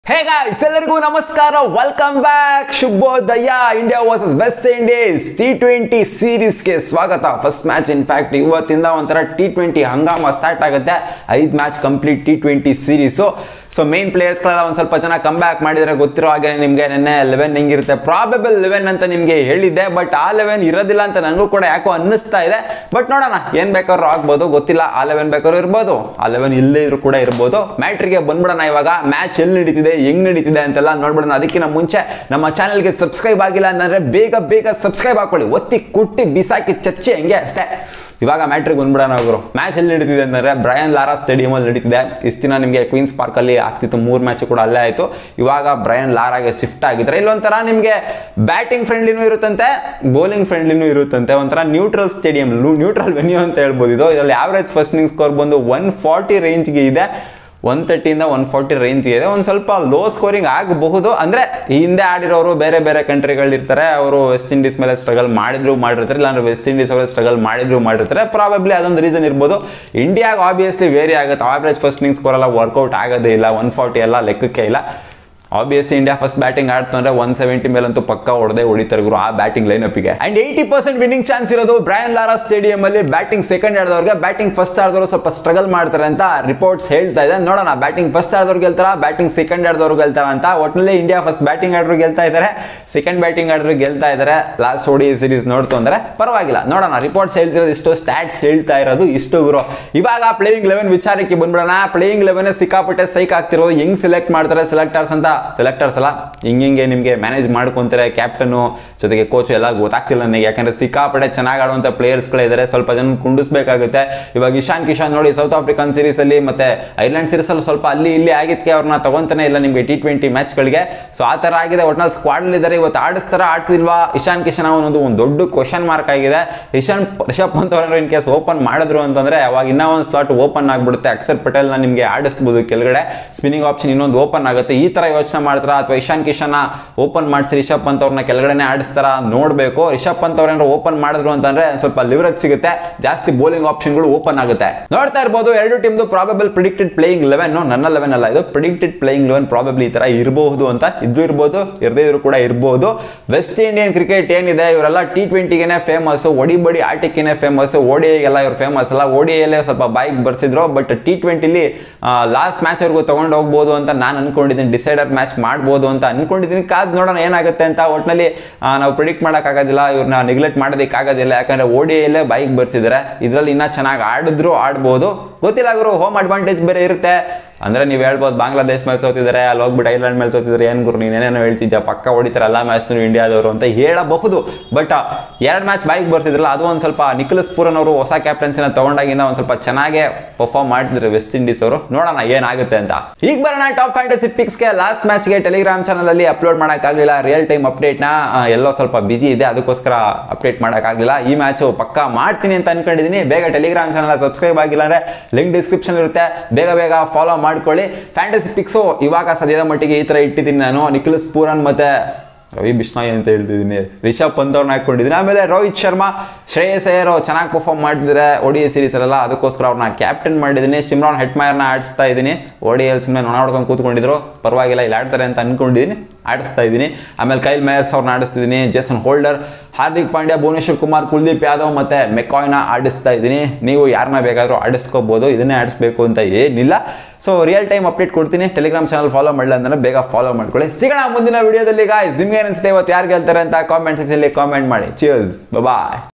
Hey guys, ಎಲ್ಲರಿಗೂ ನಮಸ್ಕಾರ. Welcome back. ಶುಭೋದಯ. India versus West Indies T20 ಸೀರೀಸ್ಗೆ ಸ್ವಾಗತ. ಫಸ್ಟ್ ಮ್ಯಾಚ್ ಇನ್ಫ್ಯಾಕ್ಟ್ ಇವತ್ತಿಂದ ಒಂಥರ T20 ಹಂಗಾಮ ಸ್ಟಾರ್ಟ್ ಆಗುತ್ತೆ. 5 match complete T20 series. So main ಪ್ಲೇಯರ್ಸ್ಗಳೆಲ್ಲ ಒಂದು ಸ್ವಲ್ಪ ಜನ ಕಮ್ ಬ್ಯಾಕ್ ಮಾಡಿದರೆ ಗೊತ್ತಿರೋ ಹಾಗೆ ನಿಮಗೆ ನೆನ್ನೆ 11 ಹೆಂಗಿರುತ್ತೆ ಪ್ರಾಬಬಲ್ 11 ಅಂತ ನಿಮಗೆ ಹೇಳಿದ್ದೆ. ಬಟ್ ಆ 11 ಇರೋದಿಲ್ಲ ಅಂತ ನನಗೂ ಕೂಡ ಯಾಕೋ ಅನ್ನಿಸ್ತಾ ಇದೆ. ಬಟ್ ನೋಡೋಣ, ಏನು ಬೇಕಾದ್ರೂ ಆಗ್ಬೋದು, ಗೊತ್ತಿಲ್ಲ. ಆ 11 ಬೇಕಾದ್ರೂ ಇರ್ಬೋದು, ಆ 11 ಇಲ್ಲೇ ಇದ್ರು ಕೂಡ ಇರ್ಬೋದು. ಮ್ಯಾಟ್ರಿಗೆ ಬಂದ್ಬಿಡೋಣ. ಇವಾಗ ಮ್ಯಾಚ್ ಎಲ್ಲಿ ನಡೀತಿದೆ, ಹೆಂಗ್ ನಡೀತಿದೆ ಅಂತೆಲ್ಲ ನೋಡ್ಬಿಡೋಣ. ಅದಕ್ಕಿಂತ ಮುಂಚೆ ನಮ್ಮ ಚಾನೆಲ್ಗೆ ಸಬ್ಸ್ಕ್ರೈಬ್ ಆಗಿಲ್ಲ ಅಂತಂದ್ರೆ ಬೇಗ ಸಬ್ಸ್ಕ್ರೈಬ್ ಹಾಕೊಳ್ಳಿ. ಒತ್ತಿ ಕುಟ್ಟಿ ಬಿಸಾಕಿ ಚಚ್ಚಿ ಹಂಗೆ ಅಷ್ಟೇ. ಇವಾಗ ಮ್ಯಾಟ್ರಿಗೆ ಬಂದ್ಬಿಡೋಣ. ಅವರು ಮ್ಯಾಚ್ ಎಲ್ಲಿ ನಡೀತಿದೆ ಅಂತಂದ್ರೆ ಬ್ರಯನ್ ಲಾರಾ ಸ್ಟೇಡಿಯಂ ಅಲ್ಲಿ ನಡೀತಿದೆ. ಇಷ್ಟು ದಿನ ನಿಮಗೆ ಕ್ವೀನ್ಸ್ ಪಾರ್ಕ್ ಅಲ್ಲಿ ಆಗ್ತಿತ್ತು, 3 ಮ್ಯಾಚ್ ಕೂಡ ಅಲ್ಲೇ ಆಯ್ತು. ಇವಾಗ ಬ್ರಯನ್ ಲಾರಾಗೆ ಶಿಫ್ಟ್ ಆಗಿದ್ರೆ ಇಲ್ಲೊಂಥರ ನಿಮಗೆ ಬ್ಯಾಟಿಂಗ್ ಫ್ರೆಂಡ್ಲಿನೂ ಇರುತ್ತಂತೆ, ಬೌಲಿಂಗ್ ಫ್ರೆಂಡ್ಲಿನೂ ಇರುತ್ತಂತೆ. ಒಂಥರ ನ್ಯೂಟ್ರಲ್ ಸ್ಟೇಡಿಯಂ, ನ್ಯೂಟ್ರಲ್ ವೆನ್ಯೂ ಅಂತ ಹೇಳ್ಬೋದು. ಇದರಲ್ಲಿ ಆವರೇಜ್ ಫಸ್ಟ್ ಇನ್ನಿಂಗ್ ಸ್ಕೋರ್ ಬಂದು 140 ರೇಂಜ್ಗೆ ಇದೆ. 130 140 ರೇಂಜ್ಗೆ ಇದೆ. ಒಂದು ಸ್ವಲ್ಪ ಲೋ ಸ್ಕೋರಿಂಗ್ ಆಗಬಹುದು. ಅಂದರೆ ಹಿಂದೆ ಆಡಿರೋರು ಬೇರೆ ಬೇರೆ ಕಂಟ್ರಿಗಳಿರ್ತಾರೆ, ಅವರು ವೆಸ್ಟ್ ಇಂಡೀಸ್ ಮೇಲೆ ಸ್ಟ್ರಗಲ್ ಮಾಡಿರ್ತಾರೆ, ಇಲ್ಲಾಂದ್ರೆ ವೆಸ್ಟ್ ಇಂಡೀಸ್ ಅವರು ಸ್ಟ್ರಗಲ್ ಮಾಡಿರ್ತಾರೆ. ಪ್ರಾಬಬ್ಲಿ ಅದೊಂದು ರೀಸನ್ ಇರ್ಬೋದು. ಇಂಡಿಯಾಗೆ ಆಬ್ವಿಯಸ್ಲಿ ವೇರಿ ಆಗುತ್ತೆ. ಆವರೇಜ್ ಫಸ್ಟ್ ಇನ್ನಿಂಗ್ ಸ್ಕೋರ್ ಎಲ್ಲ ವರ್ಕೌಟ್ ಆಗೋದೇ ಇಲ್ಲ. 140 ಎಲ್ಲ ಲೆಕ್ಕಕ್ಕೆ ಇಲ್ಲ. ಆಬ್ವಿಯಸ್ಲಿ ಇಂಡಿಯಾ ಫಸ್ಟ್ ಬ್ಯಾಟಿಂಗ್ ಆಡ್ತು ಅಂದ್ರೆ 170 ಮೇಲಂತೂ ಪಕ್ಕ ಹೊಡಿತಾರೆ ಗುರು ಆ ಬ್ಯಾಟಿಂಗ್ ಲೈನಪ್ಗೆ. ಅಂಡ್ 80% ವಿನ್ನಿಂಗ್ ಚಾನ್ಸ್ ಇರೋದು ಬ್ರಯನ್ ಲಾರಾ ಸ್ಟೇಡಿಯಂ ಅಲ್ಲಿ. ಬ್ಯಾಟಿಂಗ್ ಸೆಕೆಂಡ್ ಆಡಿದವ್ರಿಗೆ, ಬ್ಯಾಟಿಂಗ್ ಫಸ್ಟ್ ಆಡಿದವರು ಸ್ವಲ್ಪ ಸ್ಟ್ರಗಲ್ ಮಾಡ್ತಾರೆ ಅಂತ ರಿಪೋರ್ಟ್ಸ್ ಹೇಳ್ತಾ ಇದೆ. ನೋಡೋಣ, ಬ್ಯಾಟಿಂಗ್ ಫಸ್ಟ್ ಆಡಿದವ್ರು ಗೆಲ್ತಾರ, ಬ್ಯಾಟಿಂಗ್ ಸೆಕೆಂಡ್ ಆಡಿದವ್ರು ಗೆಲ್ತಾರ ಅಂತ. ಒಟ್ಟಿನಲ್ಲಿ ಇಂಡಿಯಾ ಫಸ್ಟ್ ಬ್ಯಾಟಿಂಗ್ ಆಡಿದ್ರು ಗೆಲ್ತಾ ಇದ್ದಾರೆ, ಸೆಕೆಂಡ್ ಬ್ಯಾಟಿಂಗ್ ಆಡಿದ್ರು ಗೆಲ್ತಾ ಇದ್ದಾರೆ. ಲಾಸ್ಟ್ ODI ಸೀರೀಸ್ ನೋಡ್ತು ಅಂದ್ರೆ ಪರವಾಗಿಲ್ಲ. ನೋಡೋಣ, ರಿಪೋರ್ಟ್ಸ್ ಹೇಳ್ತಿರೋದು ಇಷ್ಟು, ಸ್ಟ್ಯಾಟ್ಸ್ ಹೇಳ್ತಾ ಇರೋದು ಇಷ್ಟು ಗುರು. ಇವಾಗ ಪ್ಲೇಯಿಂಗ್ 11 ವಿಚಾರಕ್ಕೆ ಬಂದ್ಬಿಡೋಣ. ಪ್ಲೇಯಿಂಗ್ 11 ಸಿಕ್ಕಾಪಟ್ಟೆ ಸೈಕ್ ಆಗ್ತಿರೋದು. ಹೆಂಗ್ ಸೆಲೆಕ್ಟ್ ಮಾಡ್ತಾರೆ ಸೆಲೆಕ್ಟರ್ಸ್ ಅಂತ. ಸೆಲೆಕ್ಟರ್ಸ್ ಅಲ್ಲ, ಹಿಂಗೆ ನಿಮಗೆ ಮ್ಯಾನೇಜ್ ಮಾಡ್ಕೊಂತಾರೆ. ಕ್ಯಾಪ್ಟನ್ ಜೊತೆಗೆ ಕೋಚ್ ಎಲ್ಲ ಗೊತ್ತಾಗ್ತಿಲ್ಲ ನನಗೆ. ಯಾಕಂದ್ರೆ ಸಿಕ್ಕಾಪಟ್ಟೆ ಚೆನ್ನಾಗಿ ಆಡುವಂಥ ಪ್ಲೇಯರ್ಸ್ಗಳಿದ್ದಾರೆ, ಸ್ವಲ್ಪ ಜನ ಕುಂಡಿಸ್ಬೇಕಾಗುತ್ತೆ. ಇವಾಗ ಇಶಾನ್ ಕಿಶನ್ ನೋಡಿ, ಸೌತ್ ಆಫ್ರಿಕನ್ ಸೀರೀಸ್ ಅಲ್ಲಿ ಮತ್ತೆ ಐರ್ಲೆಂಡ್ ಸೀರೀಸ್ ಅಲ್ಲಿ ಸ್ವಲ್ಪ ಅಲ್ಲಿ ಇಲ್ಲಿ ಆಗಿದ್ದಕ್ಕೆ ಅವ್ರನ್ನ ತಗೊಂತಾನೆ ಇಲ್ಲ ನಿಮಗೆ T20 ಮ್ಯಾಚ್ಗಳಿಗೆ. ಸೊ ಆ ಥರ ಆಗಿದೆ. ಒಟ್ನಲ್ಲಿ ಸ್ಕ್ವಾಡ್ ಇದ್ದಾರೆ. ಇವತ್ತು ಆಡಿಸ್ತಿಲ್ವಾ ಇಶಾನ್ ಕಿಶನ್ ಅನ್ನೋದು ಒಂದು ದೊಡ್ಡ ಕ್ವಶನ್ ಮಾರ್ಕ್ ಆಗಿದೆ. ರಿಷಬ್ ಪಂತ್ ಅವರು ಇನ್ ಕೇಸ್ ಓಪನ್ ಮಾಡಿದ್ರು ಅಂತಂದ್ರೆ ಅವಾಗ ಇನ್ನೂ ಒಂದು ಸ್ಲಾಟ್ ಓಪನ್ ಆಗ್ಬಿಡುತ್ತೆ. ಅಕ್ಷರ್ ಪಟೇಲ್ನ ನಿಮಗೆ ಆಡಿಸ್ಬೋದು ಕೆಳಗಡೆ, ಸ್ಪಿನ್ನಿಂಗ್ ಆಪ್ಷನ್ ಇನ್ನೊಂದು ಓಪನ್ ಆಗುತ್ತೆ. ಈ ತರ ಯೋಚನೆ ಮಾಡ್ತಾರ ಅಥವಾ ಇಶಾನ್ ಕಿಶನ್ ಓಪನ್ ಮಾಡಿಸಿ ರಿಷಬ್ ಪಂತ್ ಅವ್ರನ್ನ ಕೆಳಗಡೆ ಆಡಿಸ್ತಾರ ನೋಡ್ಬೇಕು. ರಿಷಬ್ ಪಂತ್ ಅವ್ರೇನಾದ್ರು ಓಪನ್ ಮಾಡಿದ್ರು ಅಂತಂದ್ರೆ ಸ್ವಲ್ಪ ಲಿವರೇಜ್ ಸಿಗುತ್ತೆ, ಜಾಸ್ತಿ ಬೌಲಿಂಗ್ ಆಪ್ಷನ್ಗಳು ಓಪನ್ ಆಗುತ್ತೆ. ನೋಡ್ತಾ ಇರಬಹುದು ಎರಡು ಟೀಮ್ದು ಪ್ರಾಬಬಲ್ ಪ್ರಿಡಿಕ್ಟೆಡ್ ಪ್ಲೇಯಿಂಗ್ 11. ನನ್ನ 11 ಅಲ್ಲ, ಇದು ಪ್ರಿಡಿಕ್ಟೆಡ್ ಪ್ಲೇಯಿಂಗ್ 11. ಪ್ರಾಬಬ್ಲಿ ಈ ತರ ಇರಬಹುದು ಅಂತ, ಇದ್ರೂ ಇರ್ಬೋದು, ಇರದೇ ಇದ್ರು ಕೂಡ ಇರಬಹುದು. ವೆಸ್ಟ್ ಇಂಡಿಯನ್ ಕ್ರಿಕೆಟ್ ಏನಿದೆ ಇವರೆಲ್ಲ T20ಗೆನೆ ಫೇಮಸ್, ಒಡಿಬಡಿ ಆಟಕ್ಕೆನೆ ಫೇಮಸ್. ODIಗೆಲ್ಲ ಇವ್ರು ಫೇಮಸ್ ಅಲ್ಲ. ODIಯಲ್ಲೇ ಸ್ವಲ್ಪ ಬಾಯಿಗೆ ಬರ್ಸಿದ್ರು. ಬಟ್ T20ಲಿ ಲಾಸ್ಟ್ ಮ್ಯಾಚ್ ವರ್ಗೂ ತಗೊಂಡು ಹೋಗ್ಬೋದು ಅಂತ ನಾನು ಅನ್ಕೊಂಡಿದ್ದೀನಿ. ಡಿಸೈಡರ್ ಮ್ಯಾಚ್ ಮಾಡ್ಬೋದು ಅಂತ ಅನ್ಕೊಂಡಿದ್ದೀನಿ. ಕಾದ್ ನೋಡೋಣ ಏನಾಗುತ್ತೆ ಅಂತ. ಒಟ್ಟಿನಲ್ಲಿ ನಾವು ಪ್ರಿಡಿಕ್ಟ್ ಮಾಡೋಕ್ಕಾಗೋದಿಲ್ಲ, ಇವ್ರನ್ನ ನೆಗ್ಲೆಕ್ಟ್ ಮಾಡೋದಕ್ಕಾಗೋದಿಲ್ಲ. ಯಾಕಂದ್ರೆ ODIಯಲ್ಲೇ ಬೈಕ್ ಬರ್ಸಿದ್ದಾರೆ. ಇದರಲ್ಲಿ ಇನ್ನೂ ಚೆನ್ನಾಗಿ ಆಡ್ಬೋದು, ಗೊತ್ತಿಲ್ಲ ಗುರು. ಹೋಮ್ ಅಡ್ವಾಂಟೇಜ್ ಬೇರೆ ಇರುತ್ತೆ. ಅಂದ್ರೆ ನೀವು ಹೇಳ್ಬೋದು ಬಾಂಗ್ಲಾದೇಶ್ ಮೇಲೆ ಸೋತಿದ್ದಾರೆ, ಅಲ್ಲಿ ಹೋಗ್ಬಿಟ್ಟು ಐರ್ಲೆಂಡ್ ಮೇಲೆ ಸೋತಿದ್ದಾರೆ, ಏನು ಗುರು ನೀನೇನೇನೋ ಹೇಳ್ತಿದ್ಯಾ, ಪಕ್ಕ ಹೊಡಿತಾರೆ ಎಲ್ಲ ಮ್ಯಾಚ್ನು ಇಂಡಿಯಾದವರು ಅಂತ ಹೇಳಬಹುದು. ಬಟ್ 2 ಮ್ಯಾಚ್ ಬೈಕ್ ಬರ್ತಿದ್ರಲ್ಲ, ಅದು ಒಂದು ಸ್ವಲ್ಪ ನಿಖಿಲಸ್ ಪೂರನ್ ಅವರು ಹೊಸ ಕ್ಯಾಪ್ಟನ್ಸಿನ ತಗೊಂಡಾಗಿಂದ ಒಂದು ಸ್ವಲ್ಪ ಚೆನ್ನಾಗೇ ಪರ್ಫಾರ್ಮ್ ಮಾಡ್ತಿದ್ರು ವೆಸ್ಟ್ ಇಂಡೀಸ್ ಅವರು. ನೋಡೋಣ ಏನಾಗುತ್ತೆ ಅಂತ. ಈಗ ಬರೋಣ ಟಾಪ್ ಫ್ಯಾಂಟಸಿ ಪಿಕ್ಸ್ಗೆ. ಲಾಸ್ಟ್ ಮ್ಯಾಚ್ಗೆ ಟೆಲಿಗ್ರಾಮ್ ಚಾನಲ್ ಅಲ್ಲಿ ಅಪ್ಲೋಡ್ ಮಾಡೋಕ್ಕಾಗಲಿಲ್ಲ. ರಿಯಲ್ ಟೈಮ್ ಅಪ್ಡೇಟ್ನ ಎಲ್ಲೋ ಸ್ವಲ್ಪ ಬಿಸಿ ಇದೆ, ಅದಕ್ಕೋಸ್ಕರ ಅಪ್ಡೇಟ್ ಮಾಡೋಕ್ಕಾಗಲಿಲ್ಲ. ಈ ಮ್ಯಾಚು ಪಕ್ಕ ಮಾಡ್ತೀನಿ ಅಂತ ಅನ್ಕೊಂಡಿದ್ದೀನಿ. ಬೇಗ ಟೆಲಿಗ್ರಾಮ್ ಚಾನಲ್ ಸಬ್ಸ್ಕ್ರೈಬ್ ಆಗಿಲ್ಲ ಅಂದ್ರೆ ಲಿಂಕ್ ಡಿಸ್ಕ್ರಿಪ್ಷನ್ ಇರುತ್ತೆ, ಬೇಗ ಫಾಲೋ ಮಾಡ್ಕೊಳ್ಳಿ. ಫ್ಯಾಂಟಸಿ ಪಿಕ್ಸು ಇವಾಗ ಸದ್ಯದ ಮಟ್ಟಿಗೆ ಈ ತರ ಇಟ್ಟಿದ್ದೀನಿ ನಾನು. ನಿಖಿಲಸ್ ಪೂರನ್ ಮತ್ತೆ ರವಿ ಬಿಷ್ಣಾಯ್ ಅಂತ ಹೇಳ್ತಿದ್ದೀನಿ, ರಿಷಬ್ ಪಂತ್ ಅವ್ರನ್ನ ಹಾಕೊಂಡಿದ್ದೀನಿ. ಆಮೇಲೆ ರೋಹಿತ್ ಶರ್ಮಾ, ಶ್ರೇಯಸ್ ಅಯ್ಯರ್ ಚೆನ್ನಾಗಿ ಪರ್ಫಾರ್ಮ್ ಮಾಡ್ತಿದ್ದಾರೆ ODI ಸೀರೀಸ್ ಅಲ್ಲ, ಅದಕ್ಕೋಸ್ಕರ ಅವ್ರನ್ನ ಕ್ಯಾಪ್ಟನ್ ಮಾಡಿದ್ದೀನಿ. ಶಿಮ್ರಾನ್ ಹೆಟ್ಮೈರ್ನ ಆಡಿಸ್ತಾ ಇದ್ದೀನಿ. ODI ಸುಮ್ಮನೆ ನೋಡ್ಕೊಂಡು ಕೂತ್ಕೊಂಡಿದ್ರು, ಪರವಾಗಿಲ್ಲ ಇಲ್ಲಿ ಆಡ್ತಾರೆ ಅಂತ ಅನ್ಕೊಂಡಿದ್ದೀನಿ, ಆಡಿಸ್ತಾ ಇದ್ದೀನಿ. ಆಮೇಲೆ ಕೈಲ್ ಮೇಯರ್ಸ್ ಅವ್ರನ್ನ ಆಡಿಸ್ತಿದ್ದೀನಿ. ಜೇಸನ್ ಹೋಲ್ಡರ್, ಹಾರ್ದಿಕ್ ಪಾಂಡ್ಯ, ಭುವನೇಶ್ವರ್ ಕುಮಾರ್, ಕುಲ್ದೀಪ್ ಯಾದವ್ ಮತ್ತೆ ಮೆಕಾಯ್ನ ಆಡಿಸ್ತಾ ಇದ್ದೀನಿ. ನೀವು ಯಾರನ್ನ ಬೇಕಾದರೂ ಆಡಿಸ್ಕೋಬಹುದು, ಇದನ್ನೇ ಆಡಿಸ್ಬೇಕು ಅಂತ ಏನಿಲ್ಲ. ಸೊ ರಿಯಲ್ ಟೈಮ್ ಅಪ್ಡೇಟ್ ಕೊಡ್ತೀನಿ. ಟೆಲಿಗ್ರಾಮ್ ಚಾನಲ್ ಫಾಲೋ ಮಾಡಲ್ಲ ಅಂದ್ರೆ ಬೇಗ ಫಾಲೋ ಮಾಡ್ಕೊಳ್ಳಿ. ಸಿಗೋಣ ಮುಂದಿನ ವಿಡಿಯೋದಲ್ಲಿ ಗಾಯ್ಸ್. ನಿಮ್ಗೆ ಏನಿಸುತ್ತೆ ಇವತ್ತು ಯಾರು ಗೆಲ್ತಾರೆ ಅಂತ ಕಾಮೆಂಟ್ ಸೆಕ್ಷನ್ ಅಲ್ಲಿ ಕಾಮೆಂಟ್ ಮಾಡಿ. ಚಿಯರ್ಸ್, ಬಾಯ್.